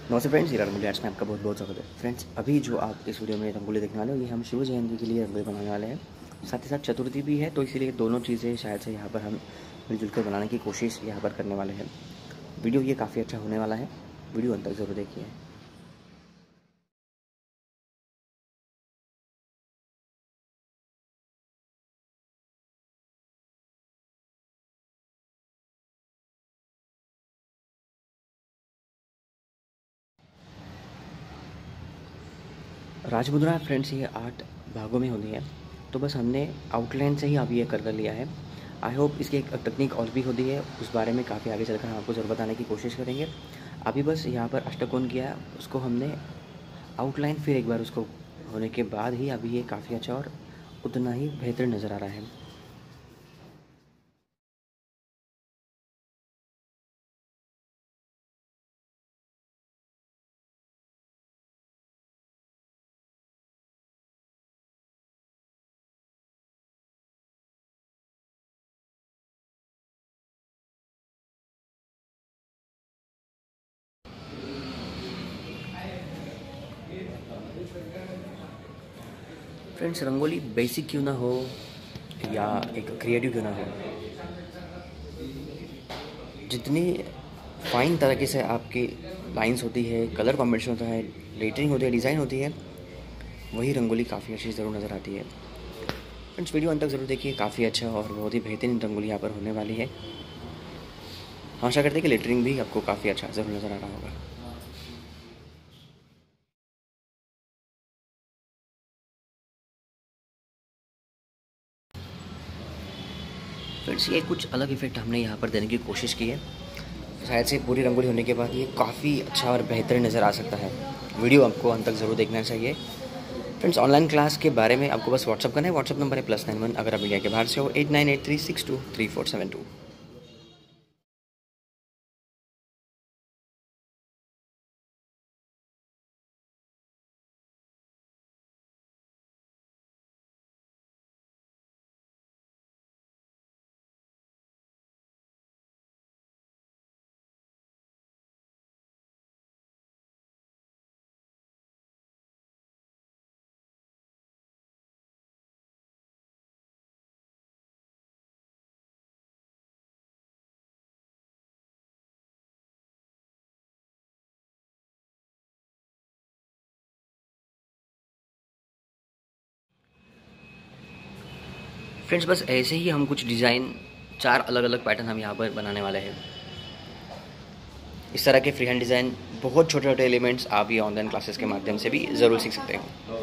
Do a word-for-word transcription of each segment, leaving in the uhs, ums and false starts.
नमस्ते फ्रेंड्स, ये रंगोली आर्ट्स में आपका बहुत बहुत स्वागत है। फ्रेंड्स, अभी जो आप इस वीडियो में रंगोली देखने वाले हो, ये हम शिव जयंती के लिए रंगोली बनाने वाले हैं। साथ ही साथ चतुर्थी भी है, तो इसीलिए दोनों चीज़ें शायद से यहाँ पर हम मिलजुल कर बनाने की कोशिश यहाँ पर करने वाले हैं। वीडियो ये काफ़ी अच्छा होने वाला है, वीडियो अंत तक ज़रूर देखिए। राजमुद्रा फ्रेंड्स ये आठ भागों में होती है, तो बस हमने आउटलाइन से ही अभी ये कर कर लिया है। आई होप इसकी एक तकनीक और भी होती है, उस बारे में काफ़ी आगे चलकर हम आपको ज़रूर बताने की कोशिश करेंगे। अभी बस यहाँ पर अष्टकोण किया, उसको हमने आउटलाइन फिर एक बार उसको होने के बाद ही अभी ये काफ़ी अच्छा और उतना ही बेहतर नज़र आ रहा है। फ्रेंड्स, रंगोली बेसिक क्यों ना हो या एक क्रिएटिव क्यों ना हो, जितनी फाइन तरीके से आपकी लाइंस होती है, कलर कॉम्बिनेशन होता है, लेटरिंग होती है, डिज़ाइन होती है, वही रंगोली काफ़ी अच्छी ज़रूर नज़र आती है। फ्रेंड्स, वीडियो अंत तक ज़रूर देखिए, काफ़ी अच्छा और बहुत ही बेहतरीन रंगोली यहाँ पर होने वाली है। आशा करते हैं कि लेटरिंग भी आपको काफ़ी अच्छा ज़रूर नज़र आ रहा होगा। फ्रेंड्स, ये कुछ अलग इफेक्ट हमने यहाँ पर देने की कोशिश की है। शायद से पूरी रंगोली होने के बाद ये काफ़ी अच्छा और बेहतर नज़र आ सकता है। वीडियो आपको अंत तक ज़रूर देखना चाहिए। फ्रेंड्स, ऑनलाइन क्लास के बारे में आपको बस व्हाट्सअप करना है। व्हाट्सअप नंबर है प्लस नाइन वन, अगर आप इंडिया के बाहर से हो, eight nine eight three six two three four seven two. Friends, बस ऐसे ही हम कुछ डिज़ाइन, चार अलग अलग पैटर्न हम यहाँ पर बनाने वाले हैं। इस तरह के फ्री हैंड डिज़ाइन, बहुत छोटे छोटे एलिमेंट्स आप ये ऑनलाइन क्लासेस के माध्यम से भी ज़रूर सीख सकते हो।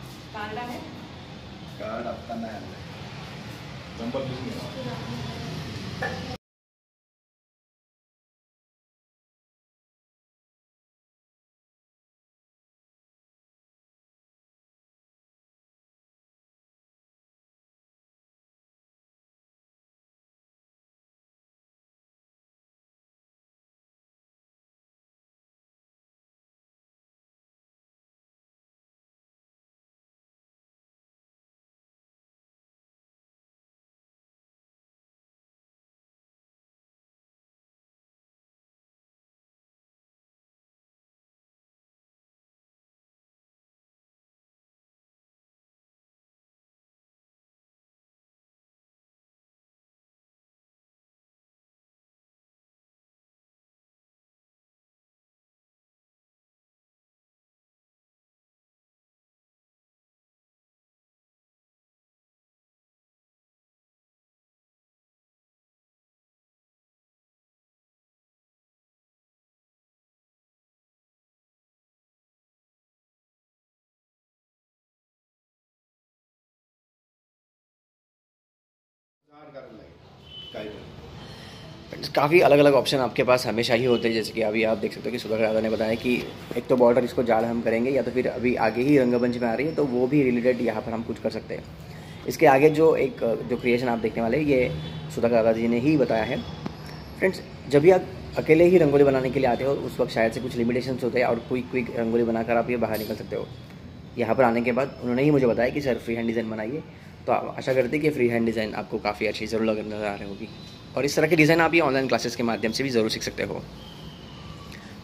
काफ़ी अलग अलग ऑप्शन आपके पास हमेशा ही होते हैं, जैसे कि अभी आप देख सकते हो कि सुधा दादा ने बताया कि एक तो बॉर्डर इसको जाल हम करेंगे, या तो फिर अभी आगे ही रंगमंच में आ रही है तो वो भी रिलेटेड यहाँ पर हम कुछ कर सकते हैं। इसके आगे जो एक जो क्रिएशन आप देखने वाले हैं, ये सुधा दादा जी ने ही बताया है। फ्रेंड्स, जब भी आप अकेले ही रंगोली बनाने के लिए आते हो, उस वक्त शायद से कुछ लिमिटेशंस होते हैं और क्विक क्विक रंगोली बनाकर आप ये बाहर निकल सकते हो। यहाँ पर आने के बाद उन्होंने ही मुझे बताया कि सर फ्री हैंड डिज़ाइन बनाइए, तो आशा करते हैं कि फ्री हैंड डिज़ाइन आपको काफ़ी अच्छी ज़रूर नज़र आ रही होगी, और इस तरह के डिज़ाइन आप ये ऑनलाइन क्लासेस के माध्यम से भी ज़रूर सीख सकते हो।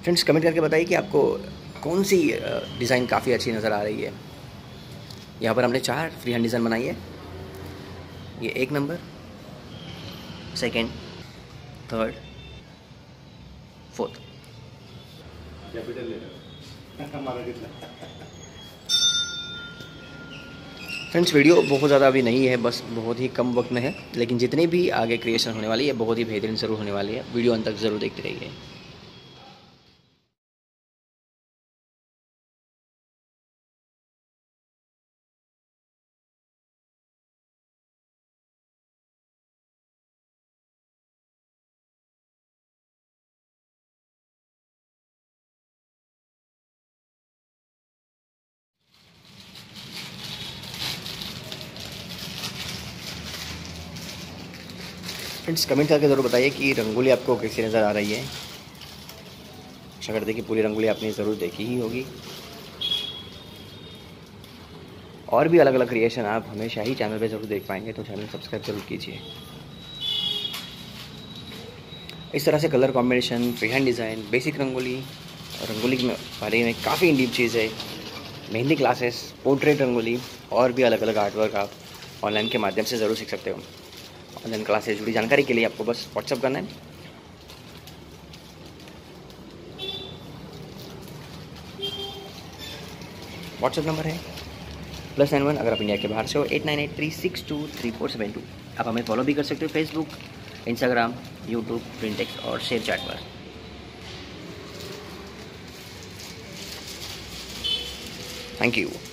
फ्रेंड्स कमेंट करके बताइए कि आपको कौन सी डिज़ाइन काफ़ी अच्छी नज़र आ रही है। यहाँ पर हमने चार फ्री हैंड डिज़ाइन बनाई है। ये एक number, second, third, fourth. Friends video बहुत ज़्यादा अभी नहीं है, बस बहुत ही कम वक्त में है, लेकिन जितनी भी आगे क्रिएशन होने वाली है बहुत ही बेहतरीन ज़रूर होने वाली है। वीडियो अंत तक ज़रूर देखते रहिए। फ्रेंड्स कमेंट करके ज़रूर बताइए कि रंगोली आपको कैसी नज़र आ रही है। आशा करते कि पूरी रंगोली आपने ज़रूर देखी ही होगी। और भी अलग अलग क्रिएशन आप हमेशा ही चैनल पे ज़रूर देख पाएंगे, तो चैनल सब्सक्राइब जरूर कीजिए। इस तरह से colour combination, free hand design, basic rangoli, rangoli के बारे में काफ़ी इन डीप चीज़ें, मेहंदी क्लासेस, पोर्ट्रेट रंगोली और भी अलग अलग आर्ट वर्क आप ऑनलाइन के माध्यम से ज़रूर सीख सकते हो। ऑनलाइन क्लास से जुड़ी जानकारी के लिए आपको बस व्हाट्सअप करना है। व्हाट्सअप नंबर है प्लस नाइन वन, अगर आप इंडिया के बाहर से हो eight nine eight three six two three four seven two. आप हमें फॉलो भी कर सकते हो फेसबुक, इंस्टाग्राम, यूट्यूब, प्रिंटेक्स और शेयर चैट पर। Thank you.